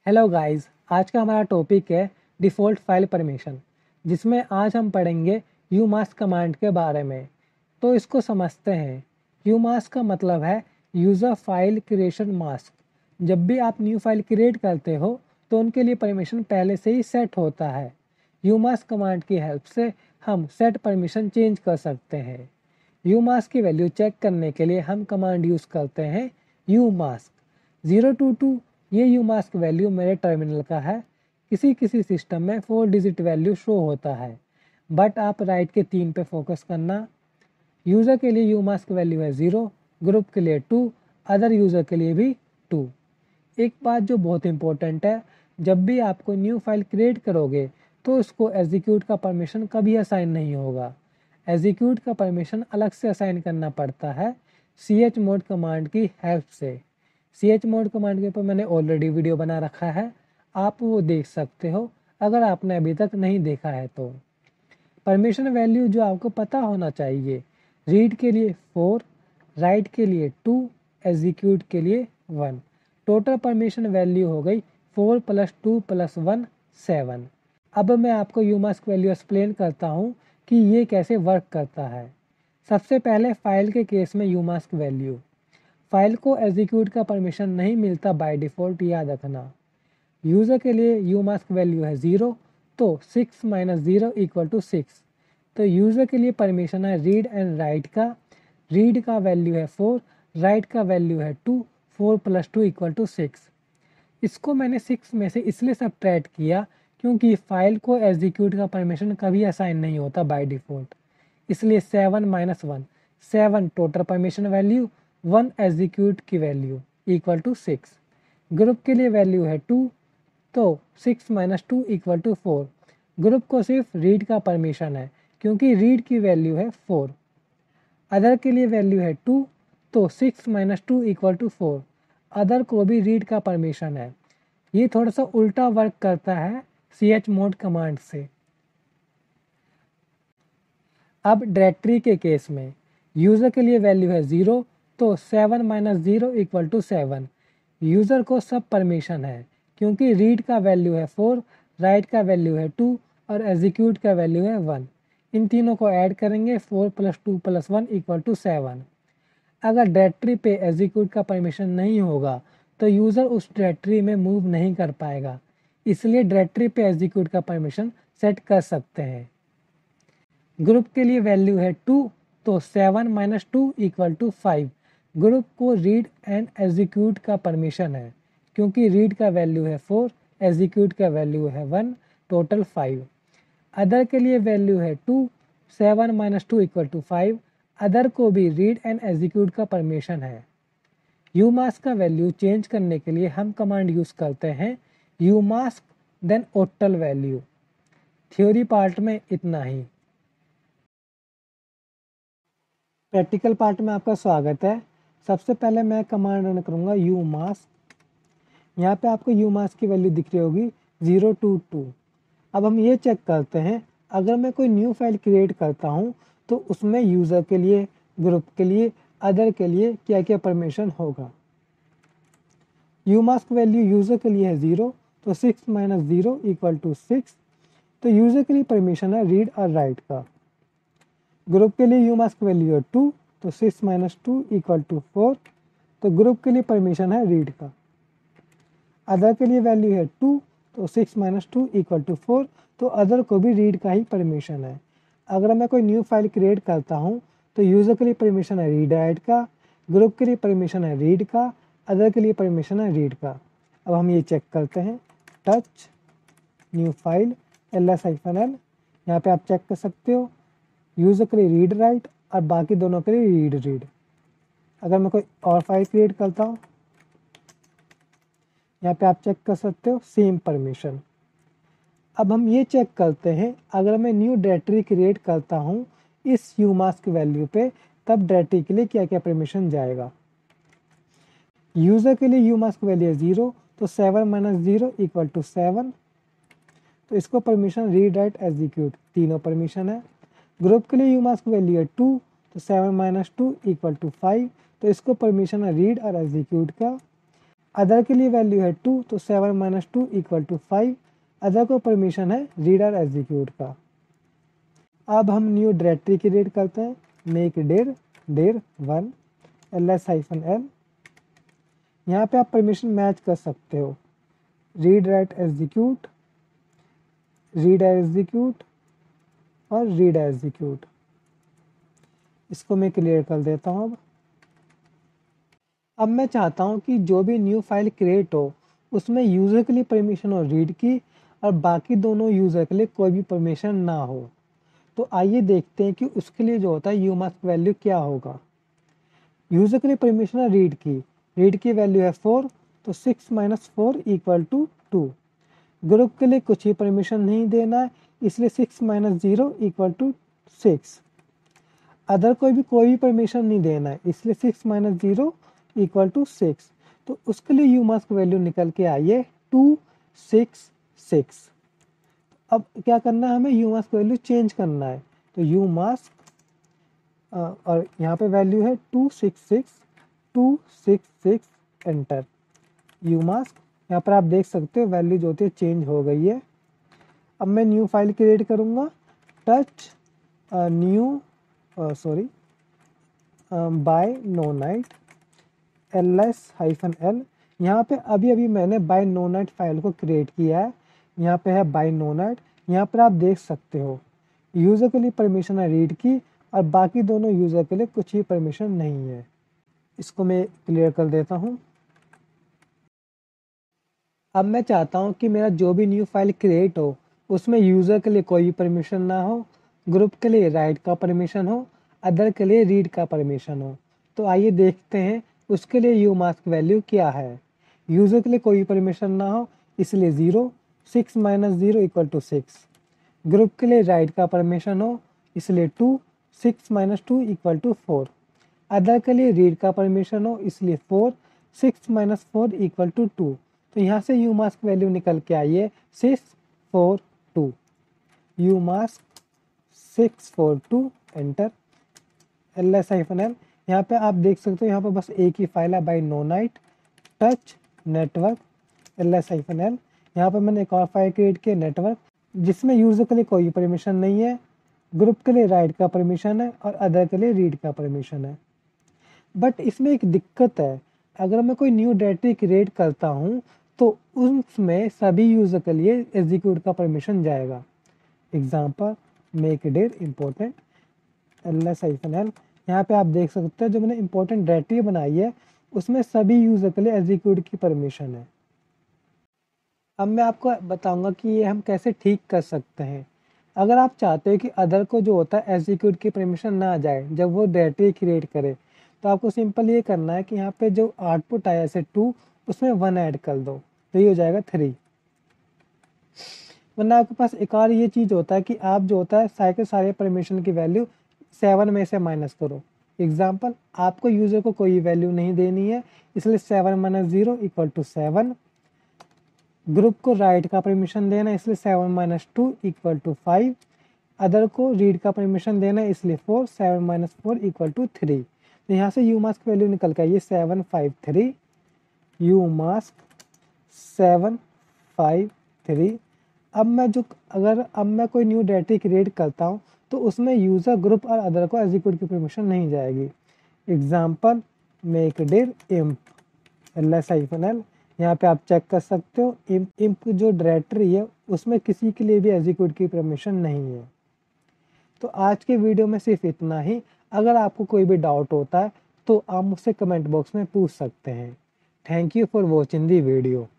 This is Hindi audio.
हेलो गाइस, आज का हमारा टॉपिक है डिफ़ॉल्ट फाइल परमिशन, जिसमें आज हम पढ़ेंगे umask कमांड के बारे में। तो इसको समझते हैं। umask का मतलब है यूज़र फाइल क्रिएशन मास्क। जब भी आप न्यू फाइल क्रिएट करते हो तो उनके लिए परमिशन पहले से ही सेट होता है। umask कमांड की हेल्प से हम सेट परमिशन चेंज कर सकते हैं। umask की वैल्यू चेक करने के लिए हम कमांड यूज़ करते हैं umask 022। ये umask वैल्यू मेरे टर्मिनल का है। किसी सिस्टम में 4 डिजिट वैल्यू शो होता है, बट आप राइट के 3 पे फोकस करना। यूज़र के लिए umask वैल्यू है 0, ग्रुप के लिए 2, अदर यूज़र के लिए भी 2। एक बात जो बहुत इंपॉर्टेंट है, जब भी आपको न्यू फाइल क्रिएट करोगे तो उसको एग्जीक्यूट का परमिशन कभी असाइन नहीं होगा। एग्जीक्यूट का परमिशन अलग से असाइन करना पड़ता है chmod कमांड की हेल्प से। chmod कमांड के ऊपर मैंने ऑलरेडी वीडियो बना रखा है, आप वो देख सकते हो अगर आपने अभी तक नहीं देखा है तो। परमिशन वैल्यू जो आपको पता होना चाहिए, रीड के लिए 4, राइट के लिए 2, एग्जीक्यूट के लिए 1। टोटल परमिशन वैल्यू हो गई 4 + 2 + 1 7। अब मैं आपको umask वैल्यू एक्सप्लेन करता हूँ कि ये कैसे वर्क करता है। सबसे पहले फाइल के केस में umask वैल्यू, फाइल को एग्जीक्यूट का परमिशन नहीं मिलता बाय डिफ़ॉल्ट, याद रखना। यूज़र के लिए umask वैल्यू है 0, तो 6 - 0 = 6। तो यूज़र के लिए परमिशन है रीड एंड राइट का। रीड का वैल्यू है 4, राइट का वैल्यू है 2, 4 + 2 = 6। इसको मैंने 6 में से इसलिए सब्ट्रैक्ट किया क्योंकि फाइल को एग्जीक्यूट का परमिशन कभी असाइन नहीं होता बाय डिफ़ॉल्ट। इसलिए 7 - 1, 7 टोटल परमिशन वैल्यू, 1 एग्जीक्यूट की वैल्यू = 6। ग्रुप के लिए वैल्यू है 2, तो 6 - 2 = 4। ग्रुप को सिर्फ रीड का परमिशन है क्योंकि रीड की वैल्यू है 4। अदर के लिए वैल्यू है 2, तो 6 - 2 = 4। अदर को भी रीड का परमिशन है। ये थोड़ा सा उल्टा वर्क करता है chmod कमांड से। अब डायरेक्टरी के केस में यूज़र के लिए वैल्यू है 0, तो 7 - 0 = 7। यूज़र को सब परमिशन है क्योंकि रीड का वैल्यू है 4, राइट का वैल्यू है 2 और एग्जीक्यूट का वैल्यू है 1। इन तीनों को ऐड करेंगे 4 + 2 + 1 = 7। अगर डायरेक्टरी पे एग्जीक्यूट का परमिशन नहीं होगा तो यूज़र उस डायरेक्टरी में मूव नहीं कर पाएगा, इसलिए डायरेक्टरी पे एग्जीक्यूट का परमिशन सेट कर सकते हैं। ग्रुप के लिए वैल्यू है 2, तो 7 - 2 = 5। ग्रुप को रीड एंड एग्जीक्यूट का परमिशन है क्योंकि रीड का वैल्यू है 4, एग्जीक्यूट का वैल्यू है 1, टोटल 5। अदर के लिए वैल्यू है 2, 7 - 2 = 5। अदर को भी रीड एंड एग्जीक्यूट का परमिशन है। umask का वैल्यू चेंज करने के लिए हम कमांड यूज़ करते हैं umask then octal value. Theory part में इतना ही। प्रैक्टिकल पार्ट में आपका स्वागत है। सबसे पहले मैं कमांड रन करूँगा umask। यहाँ पे आपको umask की वैल्यू दिख रही होगी 022। अब हम ये चेक करते हैं, अगर मैं कोई न्यू फाइल क्रिएट करता हूँ तो उसमें यूज़र के लिए, ग्रुप के लिए, अदर के लिए क्या क्या परमिशन होगा। umask वैल्यू यूज़र के लिए है 0, तो 6 - 0 = 6। तो यूज़र के लिए परमिशन है रीड और राइट का। ग्रुप के लिए umask वैल्यू है 2, तो 6 - 2 = 4। तो ग्रुप के लिए परमिशन है रीड का। अदर के लिए वैल्यू है 2, तो 6 - 2 = 4। तो अदर को भी रीड का ही परमिशन है। अगर मैं कोई न्यू फाइल क्रिएट करता हूँ तो यूज़र के लिए परमिशन है रीड राइट का, ग्रुप के लिए परमिशन है रीड का, अदर के लिए परमिशन है रीड का। अब हम ये चेक करते हैं, टच न्यू फाइल ls-l, यहाँ पे आप चेक कर सकते हो यूज़र के लिए रीड राइट और बाकी दोनों के लिए रीड। अगर मैं कोई और फाइल क्रिएट करता हूँ, यहाँ पे आप चेक कर सकते हो सेम परमिशन। अब हम ये चेक करते हैं, अगर मैं न्यू डायरेक्टरी क्रिएट करता हूँ इस umask वैल्यू पे, तब डायरेक्टरी के लिए क्या क्या परमिशन जाएगा। यूज़र के लिए umask वैल्यू है 0, तो 7 - 0 = 7। तो इसको परमिशन रीड राइट एग्जीक्यूट तीनों परमिशन है। ग्रुप के लिए umask वैल्यू है 2, तो 7 - 2 = 5। तो इसको परमिशन है रीड और एग्जीक्यूट का। अदर के लिए वैल्यू है 2, तो 7 माइनस 2 इक्वल टू 5। अदर को परमिशन है रीड और एग्जीक्यूट का। अब हम न्यू डायरेक्टरी क्रिएट करते हैं, मेक dir 1 ls-l। यहाँ पे आप परमिशन मैच कर सकते हो, read write execute, read execute और रीड एग्जीक्यूट। इसको मैं क्लियर कर देता हूँ। अब मैं चाहता हूँ कि जो भी न्यू फाइल क्रिएट हो उसमें यूज़र के लिए परमिशन हो रीड की, और बाकी दोनों यूज़र के लिए कोई भी परमिशन ना हो। तो आइए देखते हैं कि उसके लिए जो होता है यूमास्क वैल्यू क्या होगा। यूज़र के लिए परमिशन है रीड की वैल्यू है 4, तो 6 माइनस 4 इक्वल टू 2। ग्रुप के लिए कुछ ही परमिशन नहीं देना है, इसलिए 6 माइनस 0 इक्वल टू 6। अदर कोई भी परमिशन नहीं देना है, इसलिए 6 माइनस 0 इक्वल टू 6। तो उसके लिए यूमास्क वैल्यू निकल के आई है 2 6 6। अब क्या करना है, हमें यूमास्क वैल्यू चेंज करना है। तो यूमास्क और यहाँ पे वैल्यू है 266 एंटर। यूमास्क यहाँ पर आप देख सकते हो वैल्यू जो होती है चेंज हो गई है। अब मैं न्यू फाइल क्रिएट करूँगा, टच न्यू बाय नोनाइट ls-l। यहाँ पे अभी मैंने बाय नोनाइट फाइल को क्रिएट किया है। यहाँ पे है बाय नोनाइट। यहाँ पर आप देख सकते हो यूज़र के लिए परमिशन है रीड की, और बाकी दोनों यूज़र के लिए कुछ ही परमिशन नहीं है। इसको मैं क्लियर कर देता हूँ। अब मैं चाहता हूँ कि मेरा जो भी न्यू फाइल क्रिएट हो उसमें यूज़र के लिए कोई भी परमिशन ना हो, ग्रुप के लिए राइट का परमिशन हो, अदर के लिए रीड का परमिशन हो। तो आइए देखते हैं उसके लिए यूमास्क वैल्यू क्या है। यूज़र के लिए कोई परमिशन ना हो, इसलिए 0, 6 माइनस 0 इक्वल टू 6। ग्रुप के लिए राइट का परमिशन हो, इसलिए 2, 6 माइनस 2 इक्वल टू 4। अदर के लिए रीड का परमिशन हो, इसलिए 4, 6 माइनस 4 इक्वल टू 2। तो यहाँ से यूमास्क वैल्यू निकल के आई है 642। Umask 642 enter ls-l। यहाँ पे आप देख सकते हो यहाँ पे बस एक ही फाइल है बाय नोनाइट टच नेटवर्क ls-l। यहाँ पे मैंने एक और फाइल क्रिएट किया नेटवर्क, जिसमें यूज़र के लिए कोई परमिशन नहीं है, ग्रुप के लिए राइट का परमिशन है और अदर के लिए रीड का परमिशन है। बट इसमें एक दिक्कत है, अगर मैं कोई न्यू डायरेक्टरी क्रिएट करता हूँ तो उसमें सभी यूज़र के लिए एग्जीक्यूट का परमिशन जाएगा। Example make dir important ls-l। यहाँ पे आप देख सकते हैं जो मैंने इम्पोर्टेंट डायरेक्टरी बनाई है उसमें सभी यूज़र के लिए एग्जीक्यूट की परमिशन है। अब मैं आपको बताऊंगा कि ये हम कैसे ठीक कर सकते हैं। अगर आप चाहते हो कि अदर को जो होता है एग्जीक्यूट की परमिशन ना जाए जब वो डायरेक्टरी क्रिएट करे, तो आपको सिंपल ये करना है कि यहाँ पे जो आउटपुट आया जैसे 2 उसमें 1 ऐड कर दो, तो ये हो जाएगा 3। वरना आपके पास एक और ये चीज़ होता है कि आप जो होता है सारे परमिशन की वैल्यू 7 में से माइनस करो। एग्जाम्पल आपको यूज़र को कोई वैल्यू नहीं देनी है, इसलिए 7 माइनस 0 इक्वल टू 7। ग्रुप को राइट का परमिशन देना है, इसलिए 7 माइनस 2 इक्वल टू 5। अदर को रीड का परमिशन देना है, इसलिए 4, 7 माइनस 4 इक्वल टू 3। तो यहाँ से यूमास्क वैल्यू निकल के ये 753। यूमास्क 753। अब मैं कोई न्यू डायरेक्टरी क्रिएट करता हूँ तो उसमें यूज़र ग्रुप और अदर को एग्जीक्यूट की परमिशन नहीं जाएगी। Example make dir imp ls-l। यहाँ पे आप चेक कर सकते हो imp जो डायरेक्टरी है उसमें किसी के लिए भी एग्जीक्यूट की परमिशन नहीं है। तो आज के वीडियो में सिर्फ इतना ही। अगर आपको कोई भी डाउट होता है तो आप मुझसे कमेंट बॉक्स में पूछ सकते हैं। Thank you for watching the video.